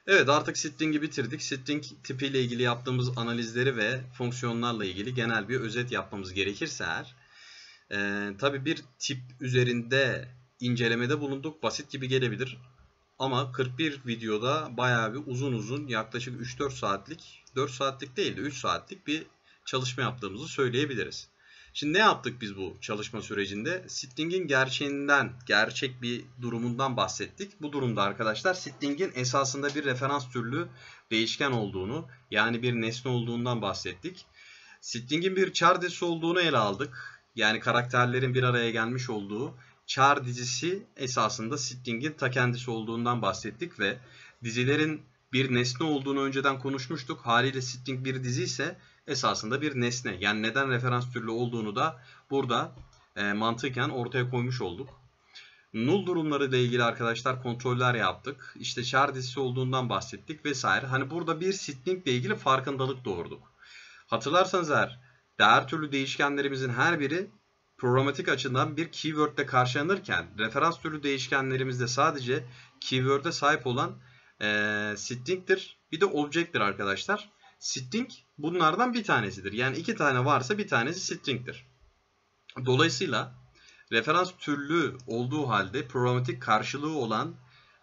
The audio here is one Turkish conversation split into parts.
Evet, artık Sitting'i bitirdik. Sitting tipiyle ilgili yaptığımız analizleri ve fonksiyonlarla ilgili genel bir özet yapmamız gerekirse eğer. Tabii bir tip üzerinde incelemede bulunduk. Basit gibi gelebilir. Ama 41 videoda bayağı bir uzun yaklaşık 3-4 saatlik, 4 saatlik değil de 3 saatlik bir çalışma yaptığımızı söyleyebiliriz. Şimdi ne yaptık biz bu çalışma sürecinde? Sitting'in gerçeğinden, gerçek bir durumundan bahsettik. Bu durumda arkadaşlar Sitting'in esasında bir referans türlü değişken olduğunu, yani bir nesne olduğundan bahsettik. Sitting'in bir char dizisi olduğunu ele aldık. Yani karakterlerin bir araya gelmiş olduğu char dizisi esasında Sitting'in ta kendisi olduğundan bahsettik ve dizilerin bir nesne olduğunu önceden konuşmuştuk. Haliyle Sitting bir dizi ise esasında bir nesne. Yani neden referans türlü olduğunu da burada mantıken ortaya koymuş olduk. Null durumları ile ilgili arkadaşlar kontroller yaptık. İşte char dizisi olduğundan bahsettik vesaire. Hani burada bir Sitting ile ilgili farkındalık doğurduk. Hatırlarsanız eğer değer türlü değişkenlerimizin her biri programatik açıdan bir keyword ile karşılanırken referans türlü değişkenlerimizde sadece keyword'e sahip olan string'tir. Bir de object'tir arkadaşlar. String bunlardan bir tanesidir. Yani iki tane varsa bir tanesi string'tir. Dolayısıyla referans türlü olduğu halde programatik karşılığı olan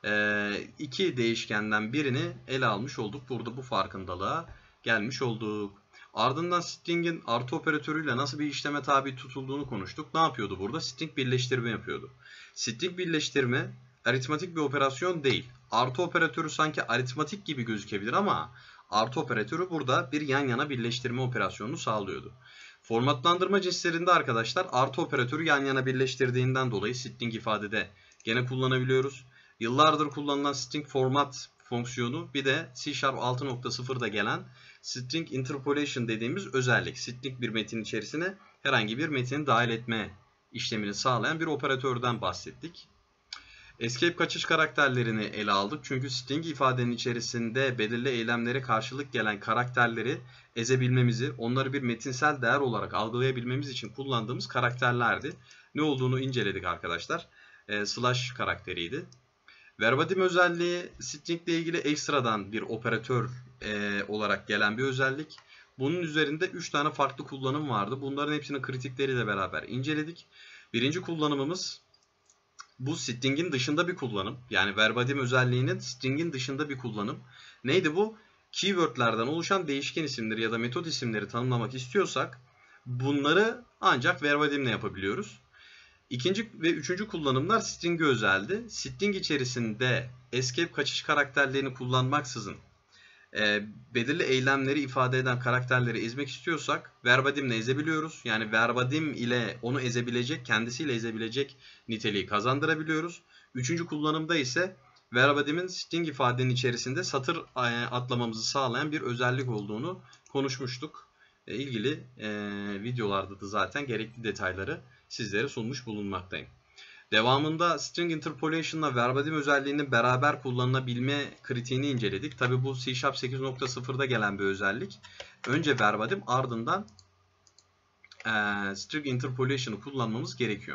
iki değişkenden birini ele almış olduk. Burada bu farkındalığa gelmiş olduk. Ardından string'in artı operatörüyle nasıl bir işleme tabi tutulduğunu konuştuk. Ne yapıyordu burada? String birleştirme yapıyordu. String birleştirme aritmatik bir operasyon değil. Artı operatörü sanki aritmatik gibi gözükebilir ama artı operatörü burada bir yan yana birleştirme operasyonunu sağlıyordu. Formatlandırma cinslerinde arkadaşlar artı operatörü yan yana birleştirdiğinden dolayı string ifadede gene kullanabiliyoruz. Yıllardır kullanılan string format fonksiyonu bir de C# 6.0'da gelen string interpolation dediğimiz özellik. String bir metin içerisine herhangi bir metini dahil etme işlemini sağlayan bir operatörden bahsettik. Escape kaçış karakterlerini ele aldık. Çünkü string ifadenin içerisinde belirli eylemlere karşılık gelen karakterleri ezebilmemizi, onları bir metinsel değer olarak algılayabilmemiz için kullandığımız karakterlerdi. Ne olduğunu inceledik arkadaşlar. Slash karakteriydi. Verbatim özelliği string ile ilgili ekstradan bir operatör olarak gelen bir özellik. Bunun üzerinde 3 tane farklı kullanım vardı. Bunların hepsini kritikleriyle beraber inceledik. Birinci kullanımımız bu string'in dışında bir kullanım. Yani verbatim özelliğinin string'in dışında bir kullanım. Neydi bu? Keyword'lerden oluşan değişken isimleri ya da metot isimleri tanımlamak istiyorsak bunları ancak verbatimle yapabiliyoruz. İkinci ve üçüncü kullanımlar string'e özeldi. String içerisinde escape kaçış karakterlerini kullanmaksızın belirli eylemleri ifade eden karakterleri ezmek istiyorsak verbatimle ezebiliyoruz. Yani verbatim ile onu ezebilecek, kendisiyle ezebilecek niteliği kazandırabiliyoruz. Üçüncü kullanımda ise verbatimin string ifadenin içerisinde satır atlamamızı sağlayan bir özellik olduğunu konuşmuştuk. İlgili videolarda da zaten gerekli detayları sizlere sunmuş bulunmaktayım. Devamında string interpolation ile verbatim özelliğinin beraber kullanılabilme kritiğini inceledik. Tabi bu C# 8.0'da gelen bir özellik. Önce verbatim ardından string interpolation'ı kullanmamız gerekiyor.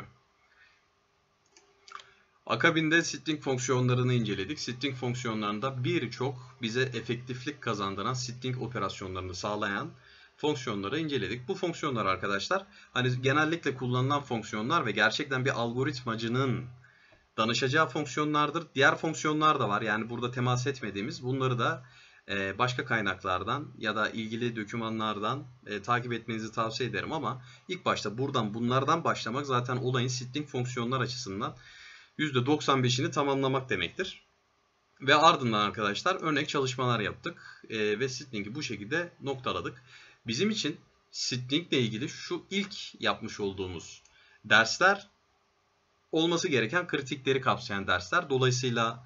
Akabinde string fonksiyonlarını inceledik. String fonksiyonlarında birçok bize efektiflik kazandıran string operasyonlarını sağlayan fonksiyonları inceledik. Bu fonksiyonlar arkadaşlar hani genellikle kullanılan fonksiyonlar ve gerçekten bir algoritmacının danışacağı fonksiyonlardır. Diğer fonksiyonlar da var. Yani burada temas etmediğimiz bunları da başka kaynaklardan ya da ilgili dokümanlardan takip etmenizi tavsiye ederim ama ilk başta bunlardan başlamak zaten olayın string fonksiyonlar açısından %95'ini tamamlamak demektir. Ve ardından arkadaşlar örnek çalışmalar yaptık ve string'i bu şekilde noktaladık. Bizim için string ile ilgili şu ilk yapmış olduğumuz dersler olması gereken kritikleri kapsayan dersler. Dolayısıyla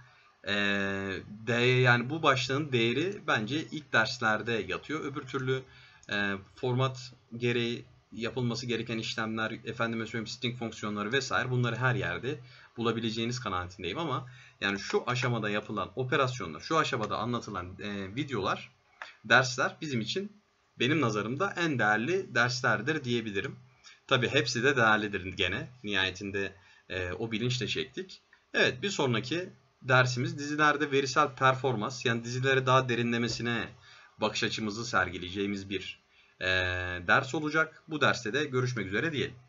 yani bu başlığın değeri bence ilk derslerde yatıyor. Öbür türlü format gereği yapılması gereken işlemler, efendime söyleyeyim string fonksiyonları vesaire bunları her yerde bulabileceğiniz kanaatindeyim ama yani şu aşamada yapılan operasyonlar, şu aşamada anlatılan videolar, dersler bizim için benim nazarımda en değerli derslerdir diyebilirim. Tabi hepsi de değerlidir gene. Nihayetinde o bilinçle çektik. Evet, bir sonraki dersimiz dizilerde verisel performans, yani dizileri daha derinlemesine bakış açımızı sergileyeceğimiz bir ders olacak. Bu derste de görüşmek üzere diyelim.